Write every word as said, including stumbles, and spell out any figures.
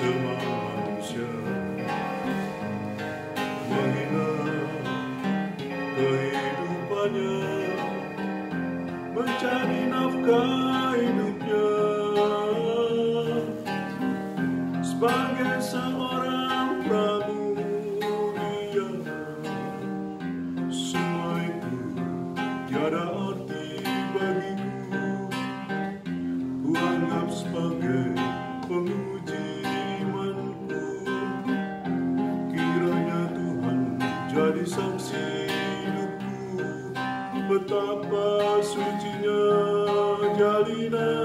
semua manusia menghina kehidupannya, mencari nafkah hidupnya. Sebagai seorang pramudia, semua itu tiada arti bagiku. Ku anggap sebagai penguji imanku. Kiranya Tuhan jadi saksi hidupku, betapa sucinya jalinan